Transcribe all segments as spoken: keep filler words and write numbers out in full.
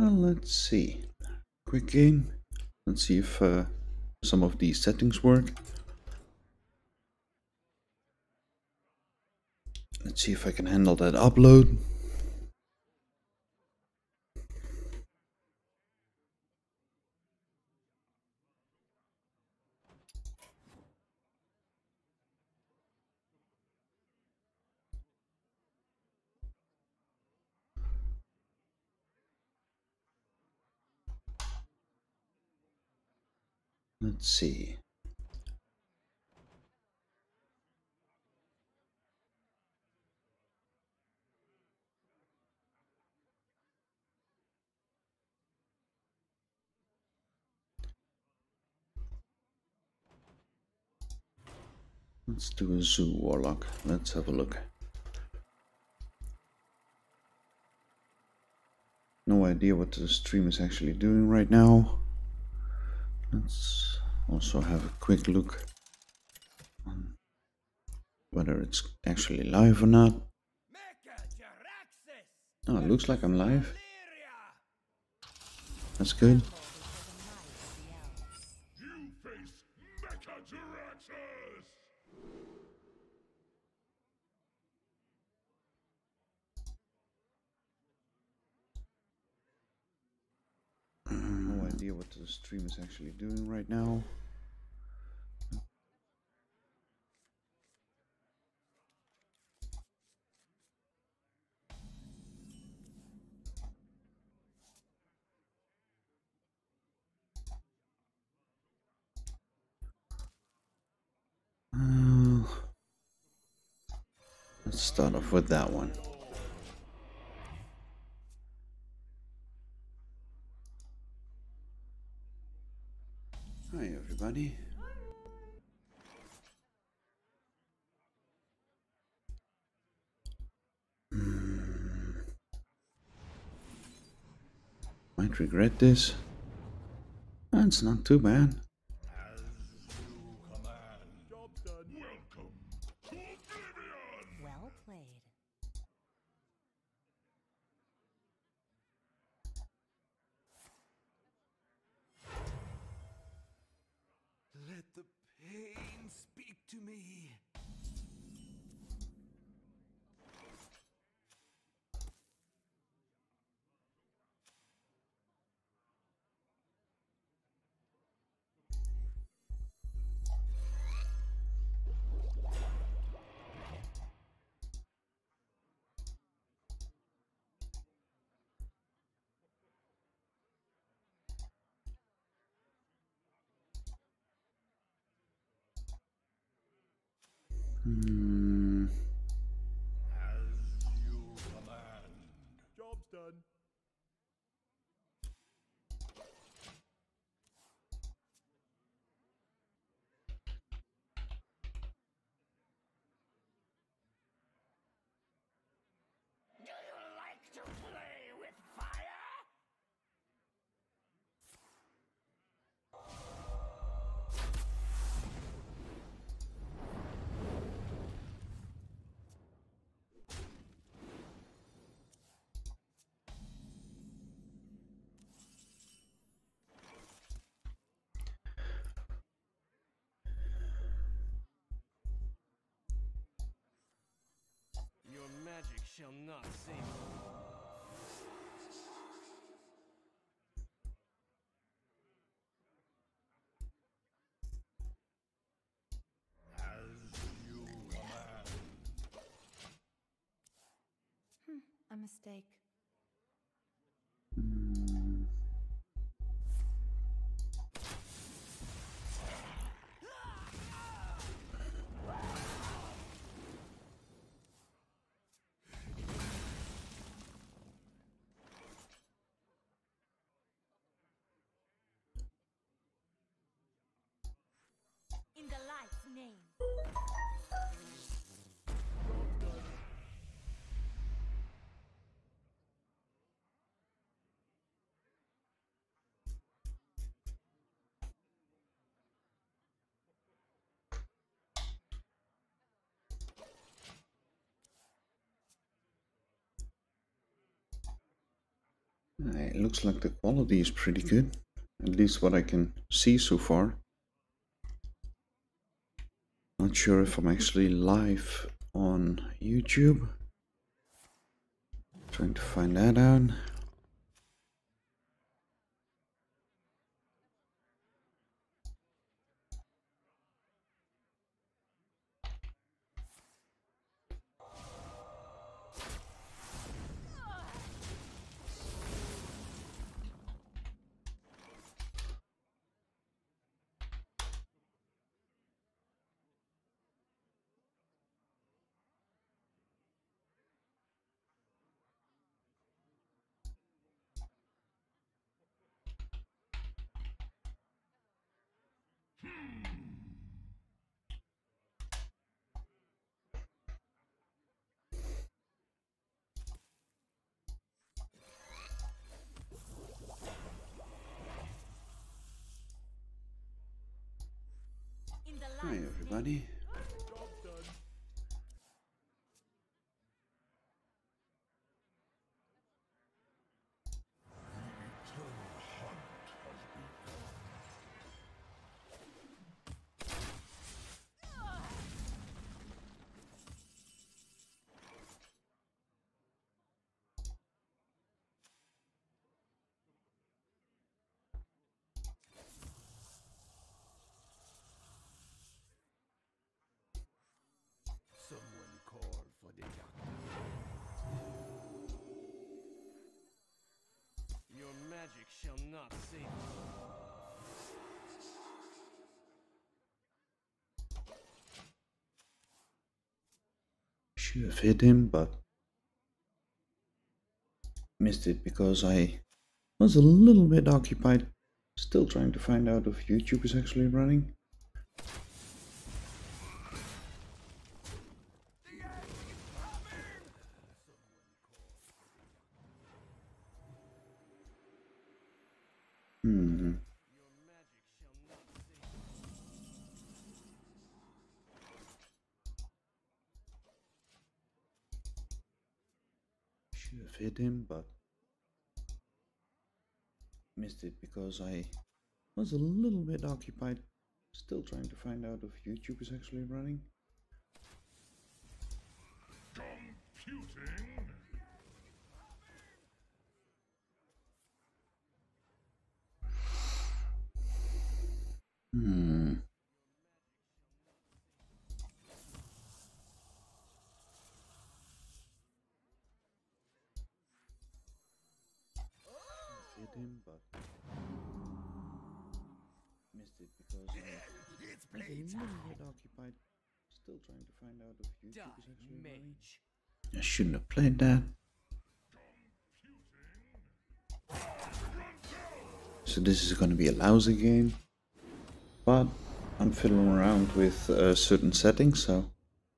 Well, let's see. Quick game. Let's see if uh, some of these settings work. Let's see if I can handle that upload. Let's see. Let's do a zoo warlock. Let's have a look. No idea what the stream is actually doing right now. Let's also have a quick look on whether it's actually live or not. Oh, it looks like I'm live. That's good. No idea what the stream is actually doing right now. Uh, let's start off with that one. Hi everybody. Hmm. Might regret this. That's not too bad. Well played. Let the pain speak to me. Hmm. As you command. Job's done. Do you like to play with fire? Your magic shall not save you. As you command. Hmm, a mistake. In the light's name. Uh, It looks like the quality is pretty good, at least what I can see so far. Not sure if I'm actually live on YouTube. Trying to find that out. In the Hi light's everybody. name. Someone call for the doctor. Your magic shall not save you. Should have hit him, but missed it because I was a little bit occupied. Still trying to find out if YouTube is actually running. Hmm. Your magic shall not save you. Should have hit him, but missed it because I was a little bit occupied. Still trying to find out if YouTube is actually running. Computing. Hmm. Hit him, but missed it because I It's was a little bit occupied. Still trying to find out if YouTube Die, is actually running. mage. I shouldn't have played that. So this is going to be a lousy game, but I'm fiddling around with uh, certain settings, so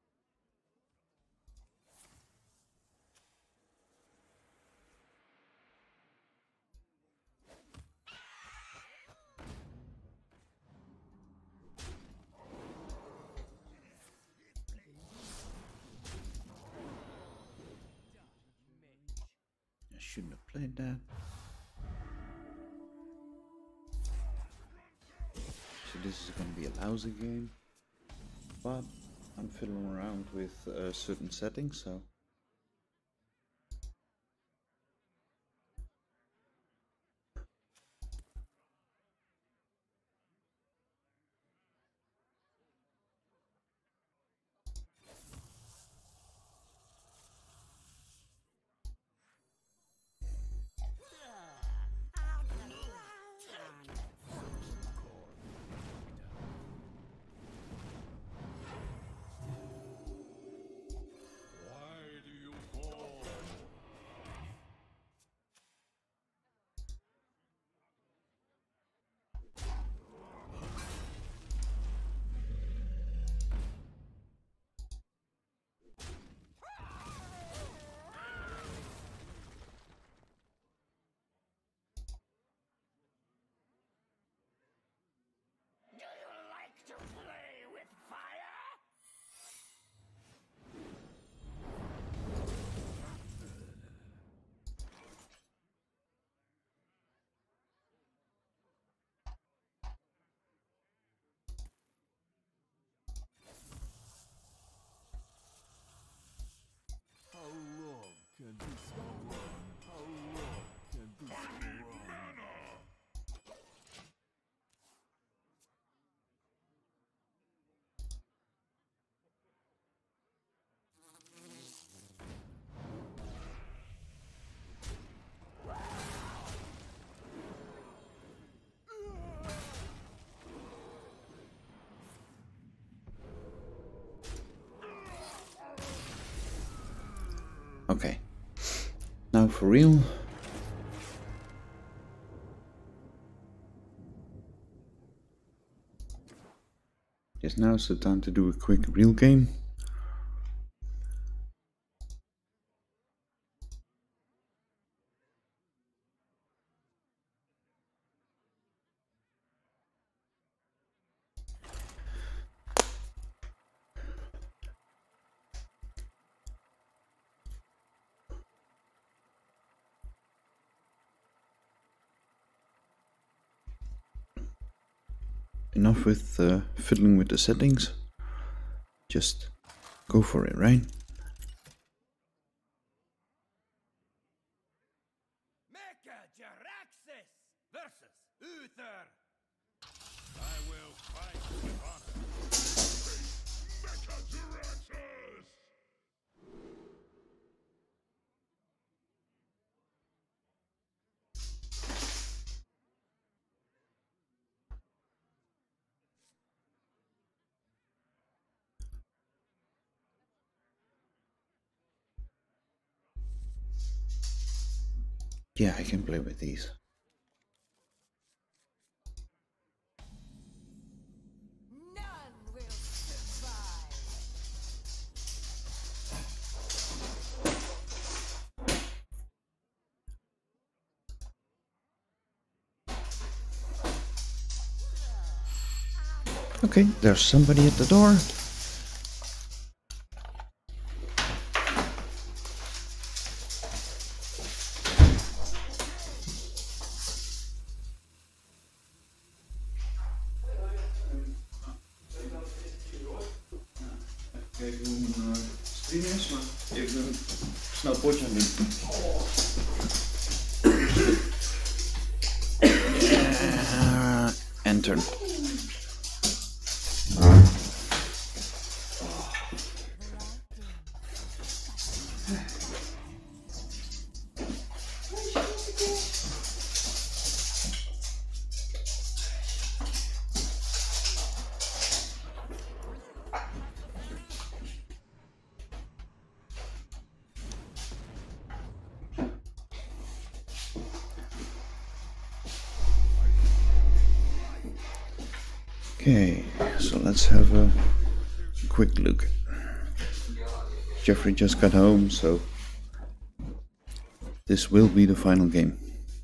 I shouldn't have played that. So this is going to be a lousy game, but I'm fiddling around with uh, certain settings, so now for real. Yes, now is the time to do a quick real game. Enough with uh, fiddling with the settings. Just go for it, right? Mecha Jaraxxus versus Uther. I will fight with honor. Mecha Jaraxxus! Yeah, I can play with these. None will survive. Okay, there's somebody at the door. Kijk hoe mijn uh, stream is, maar even een snel potje aan doen. Uh, enter. Okay, so let's have a quick look. Jeffrey just got home, so this will be the final game.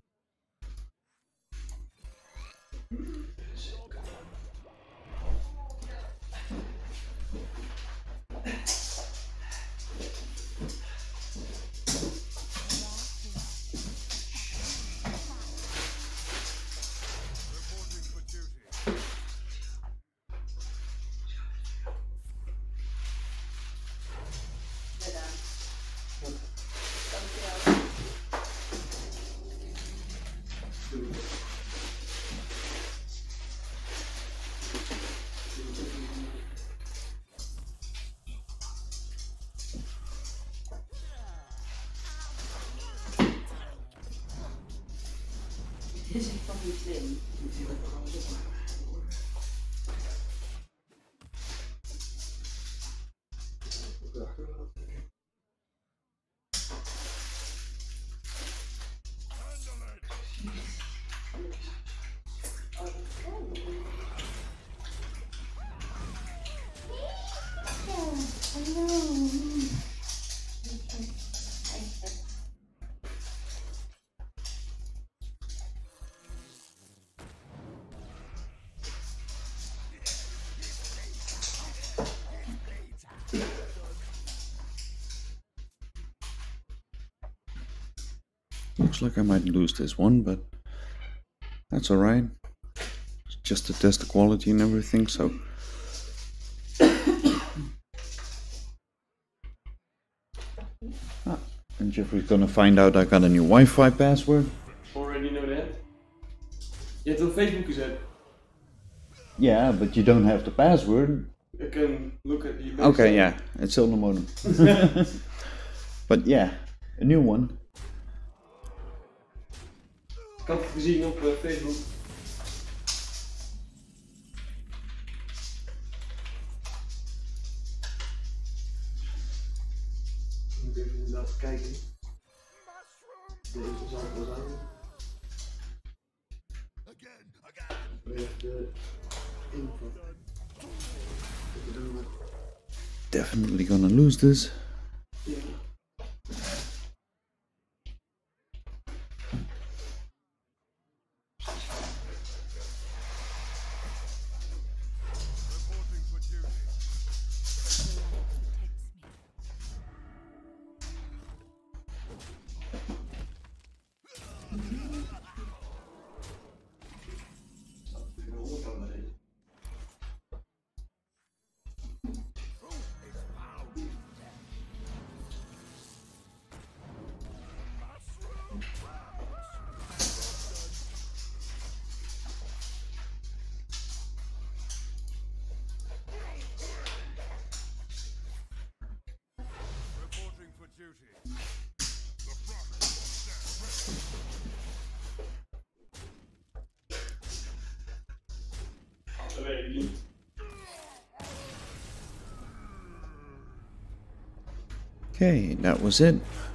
Dit is echt fucking slim. Ik zie dat er alles op maar. Looks like I might lose this one, but that's alright. Just to test the quality and everything, so. Ah, and Jeffrey's gonna find out I got a new Wi-Fi password. Already know that? Je hebt het op Facebook gezet. Yeah, but you don't have the password. I can look at the Okay, yeah, it's on the modem. But yeah, a new one. Ik had het gezien op uh, Facebook. Ik moet even laten kijken. Mushroom Deze zou het wel zijn. We hebben de input. Ik doe het. Definitely gonna lose this. Ja. Dat weet ik niet. Okay, that was it.